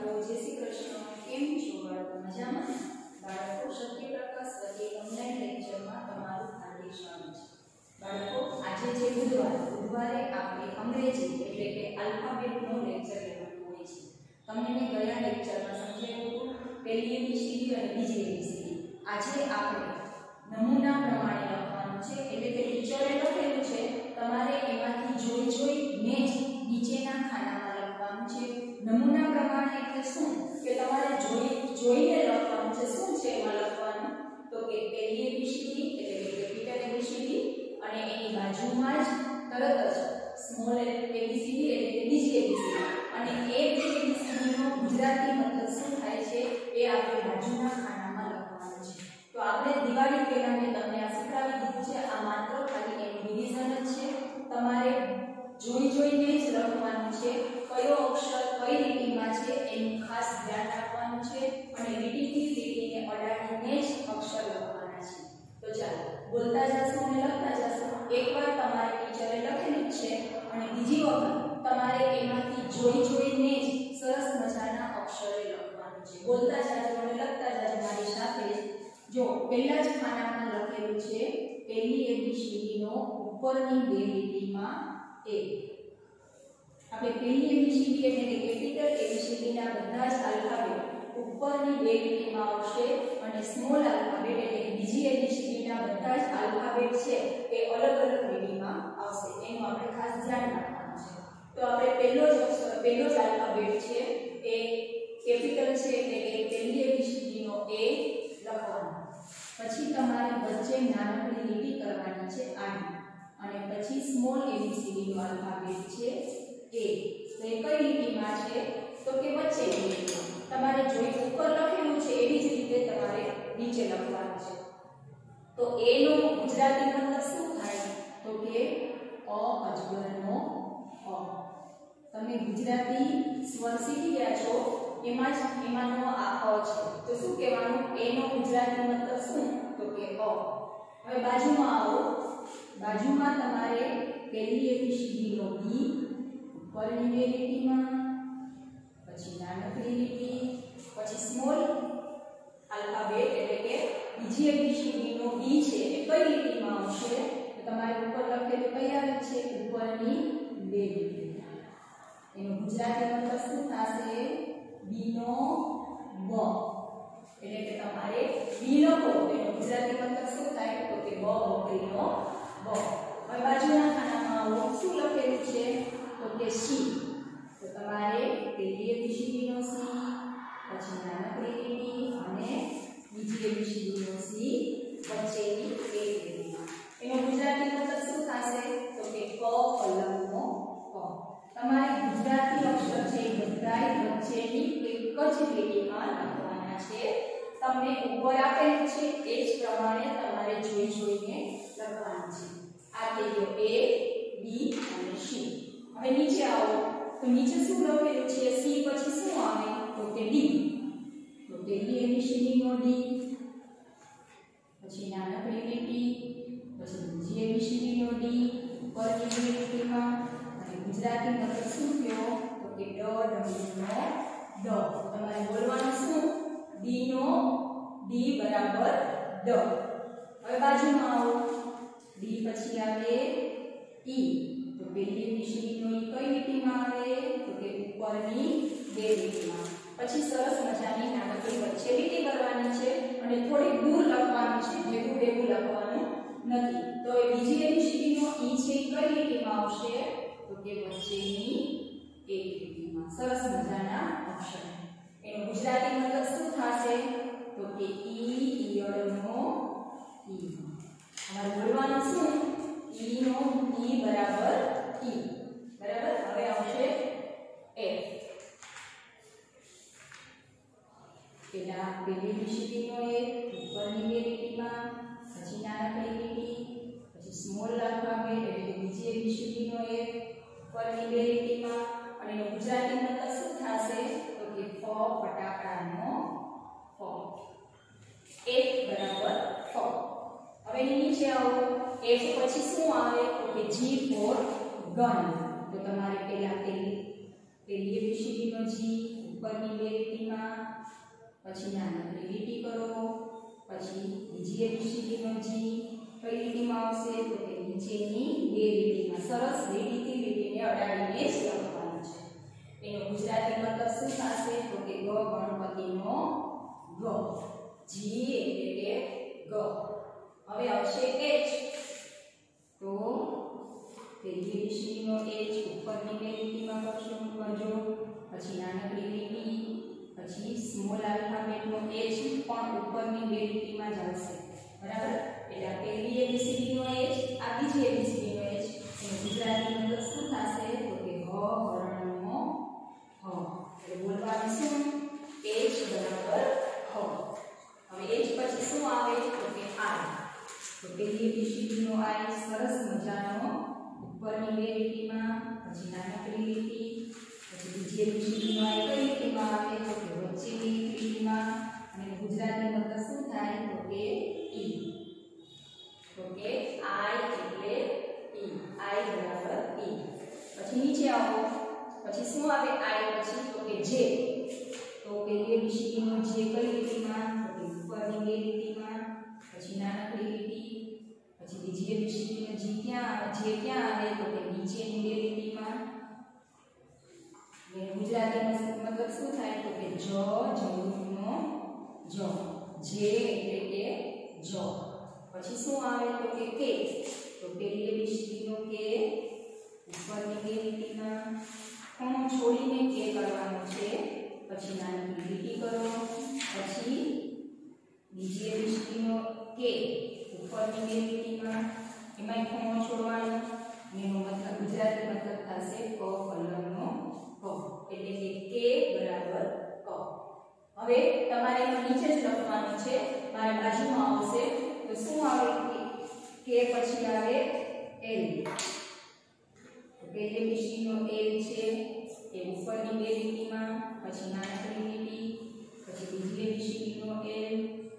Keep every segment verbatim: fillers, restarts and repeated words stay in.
બાળકો, જય શ્રી કૃષ્ણ. કેમ છો બાળકો? મજામાં? બાળકો, સત્ય પ્રકાશ વતી ઓનલાઈન લેક્ચરમાં તમારું હાર્દિક સ્વાગત છે. બાળકો, આજે છે બુધવાર. બુધવારે આપણે અંગ્રેજી એટલે કે આલ્ફાબેટનો લેક્ચર લેવાનો હોય છે. તમને મેં ગયા લેક્ચરમાં સમજાવ્યું હતું પહેલી એબીસીડી અને બીજી એબીસીડી. આજે આપણે નમૂના પ્રમાણે લખવાનું છે, એટલે કે ટીચરે લખેલું છે, તમારે એમાંથી જોઈ જોઈને જ નીચેના ખાનામાં લખવાનું છે. નમૂના પ્રમાણે એટલે શું કે તમારે જોઈ જોઈને લખવાનું છે. શું છે એમાં લખવાનું? તો કે પહેલી એબીસીડી એટલે કે કેપિટલ એબીસીડી અને એની બાજુમાં જ તરત જ સ્મોલ એબીસીડી એટલે કે બીજી એબીસીડી અને એ બે એબીસીડીનો ગુજરાતી મતલબ શું થાય છે એ આપણે બાજુના ખાનામાં લખવાનું છે. તો આપણે દિવાળી પહેલા મેં તમને આ શીખવાડી દીધું છે. આ માત્ર ખાલી એનું રિવિઝન જ છે. તમારે જોઈ જોઈને જ લખવાનું છે. કયો અક્ષર કઈ લીટીમાં છે એનું ખાસ ધ્યાન રાખવાનું છે અને લીટીથી લીટીને અડાડીને જ અક્ષર લખવાના છે. તો ચાલો બોલતા જશો અને લખતા જશો. એકવાર તમારે ટીચરે લખેલું છે અને બીજી વખત તમારે એમાંથી જોઈ જોઈને જ સરસ મજાના અક્ષરે લખવાનું છે. બોલતા જાજો અને લખતા જાજો મારી સાથે. જો પહેલા જ ખાનામાં લખેલું છે પહેલી એબીસીડી નો ઉપરની બે લીટીમાં એ. આપણે પહેલી એબીસીડી એટલે કે કેપિટલ એબીસીડી ના બધા જ આલ્ફાબેટ ઉપરની બે લીટીમાં આવશે અને સ્મોલ આલ્ફાબેટ એટલે કે બીજી એબીસીડી ના બધા જ આલ્ફાબેટ છે એ અલગ અલગ લીટીમાં આવશે. એનું આપણે ખાસ ધ્યાન રાખવાનું છે. તો આપણે પહેલો જ અક્ષર પહેલો જ આલ્ફાબેટ છે એ કેપિટલ છે એટલે કે પહેલી એબીસીડી નો એ લખવાનો. પછી તમારે વચ્ચે નાનકડી લીટી કરવાની છે આની અને પછી સ્મોલ એબીસીડી નો આલ્ફાબેટ છે એ. તો એ કઈ લીટીમાં છે? તો કે વચ્ચેની લીટીમાં. તમારે જોઈ ઉપર લખેલું છે એવી જ રીતે તમારે નીચે લખવાનું છે. તો એ નો ગુજરાતી મતલબ શું થાય? તો કે અ અજગરનો અ. તમે ગુજરાતી સ્વર શીખી ગયા છો એમાં જ એમાંનો આ અ છે. તો શું કહેવાનું? એ નો ગુજરાતી મતલબ શું? તો કે અ. હવે બાજુમાં આવો. બાજુમાં તમારે પહેલી એબીસીડી નો બી ઉપરની બે લીટીમાં, પછી નાનકડી લીટી, પછી સ્મોલ આલ્ફાબેટ એટલે કે બીજી એબીસીડી નો બી છે એ કઈ લીટીમાં આવશે? તો તમારે ઉપર લખેલું કઈ આવે છે? ઉપરની બે લીટી. એનો ગુજરાતી મતલબ શું થશે? બી નો બ. એટલે કે તમારે બી લખો એનો ગુજરાતી મતલબ શું થાય? તો કે બ બકરીનો બ. હવે બાજુના ખાનામાં આવો. શું લખેલું છે? તો કે સી. તો તમારે પહેલી એબીસીડી નો સી, પછી નાનકડી લીટી અને બીજી એબીસીડી નો સી વચ્ચેની એક લીટીમાં. એનો ગુજરાતી મતલબ શું થશે? તો કે ક કલમનો ક. તમારે ગુજરાતી અક્ષર છે એ બધાય વચ્ચેની એક જ લીટીમાં લખવાના છે. તમને ઉપર આપેલું છે એ જ પ્રમાણે તમારે જોઈ જોઈને લખવાનું છે. આ થઈ ગયો એ, બી અને સી. હવે નીચે આવો. તો નીચે શું લખેલું છે? સી પછી શું આવે? તો કે ડી. તો પહેલી એબીસીડી નો ડી, પછી નાનકડી લીટી, પછી બીજી એબીસીડી નો ડી ઉપરની બે લીટીમાં અને ગુજરાતી મતલબ શું થયો? તો કે ડ ડમરીનો ડ. તમારે બોલવાનું શું? ડી નો ડી બરાબર ડ. હવે બાજુમાં આવો. ડી પછી આવે ઈ. તો પહેલી એબીસીડી નો ઈ કઈ લીટીમાં આવે? તો કે ઉપરની બે લીટીમાં. પછી સરસ મજાની નાનકડી વચ્ચે લીટી કરવાની છે અને થોડી દૂર લખવાનું છે, ભેગું ભેગું લખવાનું નથી. તો એ બીજી એબીસીડી નો ઈ છે કઈ લીટીમાં આવશે? તો કે વચ્ચેની એક લીટીમાં. સરસ મજાના અક્ષર. એનો ગુજરાતી મતલબ શું થશે? તો કે ઈ ઈયળનો ઈ. અમારે બોલવાનું શું? ઈ નો ઈ બરાબર ઈ. બરાબર. હવે આવશે એફ. પેલા પહેલી એબીસીડી નો એ ઉપરની બે લીટીમાં, પછી નાનકડી લીટી, પછી સ્મોલ આલ્ફાબેટ એટલે કે બીજી એબીસીડી નો એ ઉપરની બે લીટીમાં અને એનો ગુજરાતી મતલબ શું થશે? તો કે ફ ફટાકડાનો ફ. એફ બરાબર ફ. હવે નીચે આવો. એફ પછી શું આવે? તો કે જી ફોર ગન. તો તમારે પહેલા પહેલી પહેલી એબીસીડી નો જી, ઉપરની બે લીટીમાં, પછી નાનકડી લીટી કરો, પછી બીજી એબીસીડીનો જી કઈ લીટીમાં આવશે તો કે નીચેની બે લીટીમાં. સરસ લીટીથી લીટીને અડાડીને જ લખવાનું છે. એનો ગુજરાતી મતલબ શું થશે તો કે ગ ગણપતિનો ગ, જી એટલે કે ગ. હવે આવશે એચ, તો પેલી એબીસીડીનો એચ ઉપરની બે લીટીમાં કરશો કરજો, પછી નાનકડી લીટી, પછી સ્મોલ આલ્ફાબેટનો એચ પણ ઉપરની બે લીટીમાં જ આવશે. બરાબર? એટલે આ પહેલી એબીસીડીનો એચ, આ બીજી એબીસીડીનો એચ, એનો ગુજરાતી મતલબ શું થશે તો કે હ વર્ણનો હ. એટલે બોલવાનું શું? એચ બરાબર હ. હવે એચ પછી શું આવે તો કે આઈ. તો પહેલી એબીસીડીનો આઈ સરસ મજાનો ઉપરની બે લીટીમાં, પછી નાનકડી લીટી, પછી બીજી એબીસીડીનો આઈ કઈ લીટીમાં આવે તો કે વચ્ચેની લીટીમાં, અને ગુજરાતી મતલબ શું થાય તો કે ઈ. તો કે આઈ એટલે ઈ, આઈ બરાબર ઈ. પછી નીચે આવો, પછી શું આવે આઈ પછી તો કે જે. તો પહેલી એબીસીડીનો જે કઈ લીટીમાં તો કે ઉપરની બે લીટીમાં, પછી નાનકડી લીટી, પછી બીજી એબીસીડીનો જી ક્યાં આવે, જે ક્યાં આવે તો કે નીચેની બે લીટીમાં. ગુજરાતી મતલબ શું થાય તો કે જ જમરૂખનો જ, જે એટલે કે જ. પછી શું આવે તો કે કે. તો પહેલી એબીસીડીનો કે ઉપરની બે લીટીમાં, ખૂણો છોડીને કે કરવાનો છે, પછી નાની લીટી કરો, પછી બીજી એબીસીડીનો કે ઉપરની બે લીટીમાં, એમાં ખૂણો છોડવાનો, એનો મતલબ ગુજરાતી મતલબ થશે ક કલમનો ક, એટલે કે કે બરાબર ક. હવે તમારે નીચે જ લખવાનું છે, મારી બાજુમાં આવશે તો શું આવે કે પછી આવે એલ. તો પહેલી એબીસીડીનો એલ છે એ ઉપરની બે લીટીમાં, પછી નાનકડી લીટી, પછી બીજી એબીસીડીનો એલ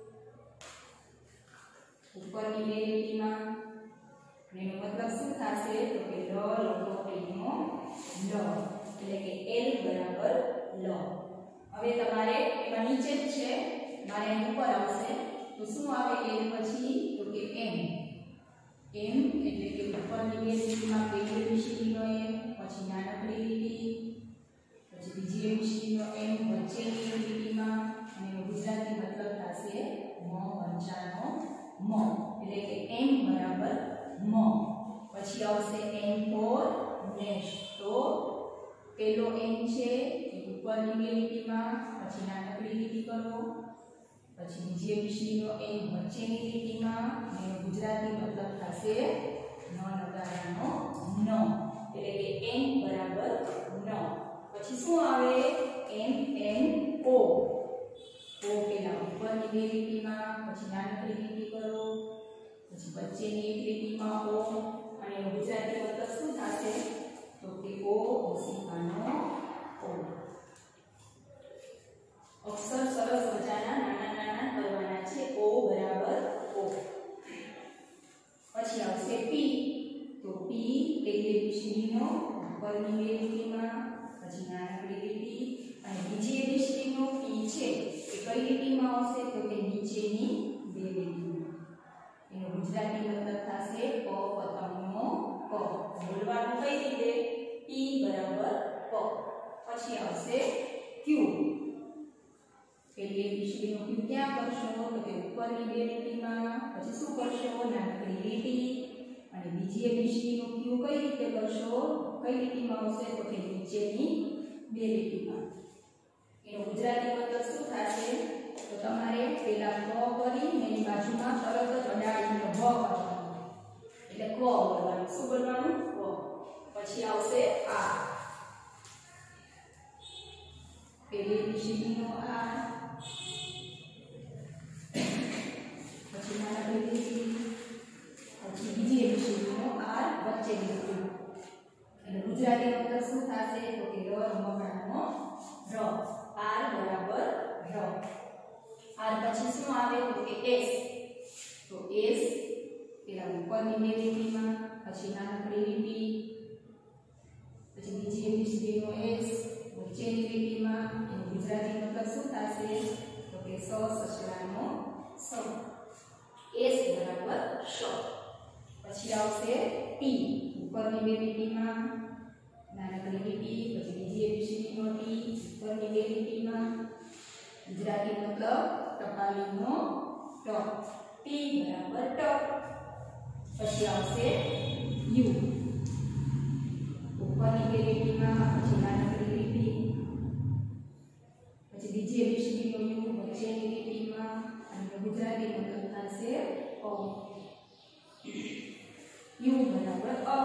ઉપરની બે લીટીમાં, એનો મતલબ શું થશે તો કે લ લખોટીનો લ, એટલે કે એલ બરાબર લ. હવે તમારે એમાં નીચે જ છે, મારે ઉપર આવશે તો શું આવે એલ પછી તો કે એમ. એમ એટલે કે ઉપરની બે લીટીમાં પહેલી એબીસીડીનો એમ, પછી નાનકડી લીટી, પછી બીજી એબીસીડીનો એમ વચ્ચેની લીટીમાં, અને એનો ગુજરાતી મતલબ થશે મ વંચાનો મ, એટલે કે એમ બરાબર મ. પછી આવશે એમ ફોર નેક્સ્ટ. તો પેલો એમ છે એ ઉપરની બે લીટીમાં, પછી નાનકડી લીટી કરો, પછી બીજી એબીસીડીનો એમ વચ્ચેની લીટીમાં, અને એનો ગુજરાતી મતલબ થશે ન લગાડવાનો ન, એટલે કે એમ બરાબર ન. પછી શું આવે એમ એન ઓ. ઓ પેલા ઉપરની બે લીટીમાં, પછી નાનકડી લીટી કરો, પછી વચ્ચેની એક લીટીમાં ઓ, અને એનો ગુજરાતી મતલબ શું થશે તો કે ઓ ઓશિકાનો ઓ. અક્ષર સરસ મજાના નાના નાના કરવાના છે, ઓ બરાબર ઓ. પછી આવશે પી. તો પી પહેલી એબીસીડીનો ઉપરની બે લીટીમાં, પછી નાનકડી લીટી, અને બીજી એબીસીડીનો પી છે એ કઈ લીટીમાં આવશે તો કે નીચેની બે લીટીમાં. એનો ગુજરાતી મતલબ થશે ક પતંગનો ક. બોલવાનું કઈ રીતે પી બરાબર ક. પછી આવશે ક્યુ. પહેલી એબીસીડીનો ક્યુ ક્યાં કરશો તો કે ઉપરની બે લીટીમાં, પછી શું કરશો નાનકડી લીટી, અને બીજી એબીસીડીનો ક્યુ કઈ રીતે કરશો, કઈ લીટીમાં આવશે તો કે નીચેની બે લીટીમાં. એનો ગુજરાતી મતલબ શું થશે તો તમારે પેલા ક કરી એની બાજુમાં તરત જ અડાડીને વ કરવાનું, એટલે ક બોલવાનું. શું બોલવાનું ક. પછી આવશે આ. પહેલી એબીસીડીનો આ, પછી નાનકડી લીટી, પછી બીજી એબીસીડીનો આર વચ્ચેની લીટી. એટલે ગુજરાતી મતલબ શું થશે તો કે ર રમકડાનો ર. આર બરાબર ર. આર પછી શું આવે તો કે એસ. તો એસ પેલા ઉપરની બે લીટીમાં, પછી નાનકડી લીટી, પછી બીજી એબીસીડીનો એસ વચ્ચેની લીટીમાં, એનો શ. પછી આવશે ટી, ઉપરની બે લીટીમાં નાનકડી લીટી, પછી બીજી એબીસીડી નો ટી, ઉપરની બે લીટીમાં ગુજરાતી મતલબ ટપાલીનો ટ, ટી બરાબર ટ. પછી આવશે યુ, ઉપરની બે લીટીમાં, પછી નાનકડી લીટી, પછી બીજી એબીસીડી નો યુ, વચ્ચેની લીટીમાં, અને ગુજરાતી મતલબ થશે અ. યુ બરાબર અ.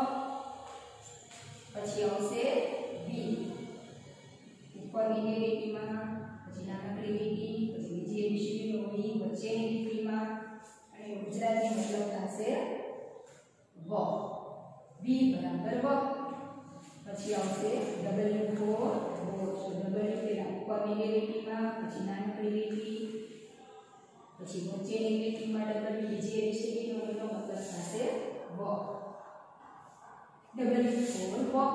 પછી આવશે વી, ઉપરની બે લીટીમાં, પછી નાનકડી લીટી, પછી બીજી એબીસીડી નો વી, વચ્ચેની લીટીમાં, અને ગુજરાતી મતલબ થશે વ. વી બરાબર વ. પછી આવશે ડબલ્યુ ફોર વોચ, ડબલ્યુ પેલા ઉપરની બે લીટીમાં, પછી નાનકડી લીટી, પછી વચ્ચેની લીટીમાં ડબલ્યુ, બીજી એબીસીડી નો એનો મતલબ થશે વ. W for walk.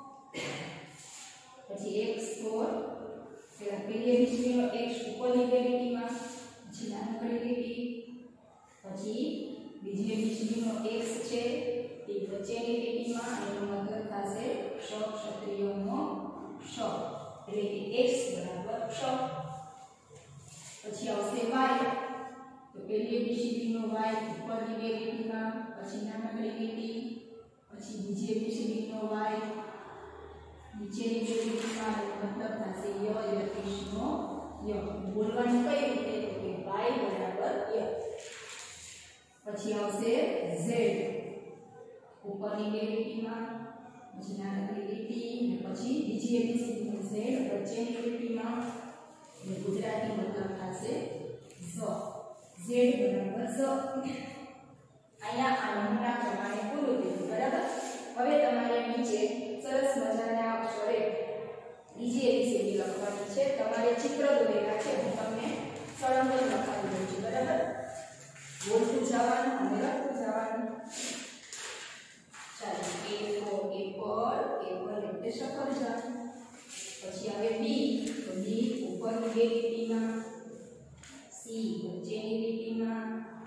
પછી એક્સ ફોર પેલા પેલી એબીસીડી નો એક્સ ઉપરની બે લીટીમાં, પછી નાનકડી લીટી, પછી બીજી એબીસીડી નો એક્સ છે એ વચ્ચેની લીટીમાં, એનો મતલબ થશે શ, ક્ષત્રિયોનો શ, એટલે કે એક્સ બરાબર શ. પછી આવશે વાય, તો પેલી એબીસીડી નો વાય ઉપરની બે લીટીમાં, પછી નાનકડી લીટી, પછી બીજી એબીસીડી નો વાય નીચેની બે લીટીમાં, મતલબ થશે ય, યતીશનો ય. બોલવાનું કઈ રીતે? તો કે વાય બરાબર ય. પછી આવશે ઝેડ, ઉપરની બે લીટીમાં, પછી નાનકડી લીટી, અને પછી બીજી એબીસીડી નો ઝેડ વચ્ચેની લીટીમાં, અને ગુજરાતી મતલબ થશે ઝ. ઝેડ બરાબર ઝ. અહીંયા આ નમૂના પ્રમાણે પૂરું થયું. બરાબર. હવે તમારે નીચે સરસ મજાના અક્ષરે બીજી એબીસીડી લખવાની છે. તમારે ચિત્ર દોરેલા છે, હું તમને સળંગ લખાવી દઉં છું. બરાબર. બોલતું જવાનું અને લખતું જવાનું. ચાલો, એ ફોર એપલ, એપલ એટલે સફરજન. પછી આવે બી, તો બી ઉપરની બે લીટીમાં, સી વચ્ચેની લીટીમાં,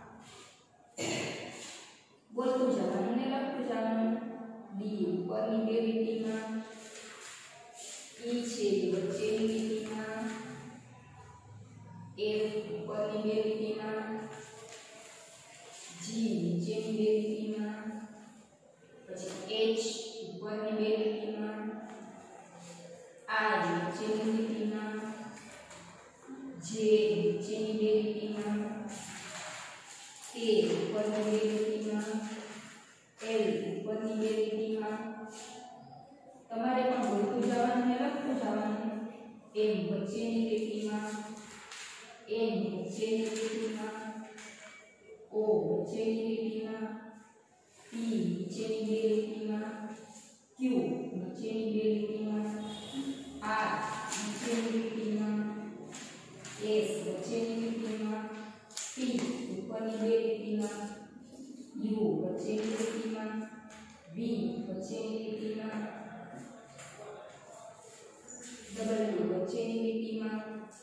બોલતું જવાનું ને લખતું જવાનું. ડી ઉપરની બે લીટીમાં, ઈ છે વચ્ચેની લીટીમાં, એફ ઉપરની બે લીટીમાં, જી નીચેની બે લીટીમાં, પછી એચ ઉપરની બે લીટીમાં, આઈ નીચેની લીટીમાં, જે નીચેની બે લીટીમાં, કે ઉપરની બે લીટીમાં, એલ ઉપરની બે લીટીમાં. તમારે પણ બોલતું જવાનું ને લખતું જવાનું. એમ વચ્ચેની લીટીમાં, એન વચ્ચેની લીટીમાં, ઓ વચ્ચેની લીટીમાં, પી નીચેની બે લીટીમાં, ક્યુ નીચેની બે લીટીમાં, આર નીચેની લીટીમાં, એસ વચ્ચેની લીટીમાં, ટી ઉપરની બે લીટીમાં, યુ વચ્ચેની લીટીમાં, વી વચ્ચેની લીટીમાં, ડબલ્યુ વચ્ચેની લીટીમાં,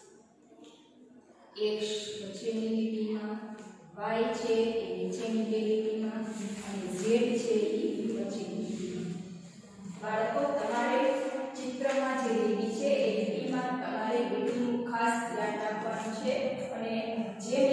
એક્સ વચ્ચેની લીટીમાં, વાય છે એ નીચેની બે લીટીમાં, અને ઝેડ છે એ વચ્ચેની લીટીમાં. બાળકો, તમારે ચિત્રમાં જે લીટી છે એ લીટીમાં તમારે લીટીનું ખાસ ધ્યાન રાખવાનું છે, અને જે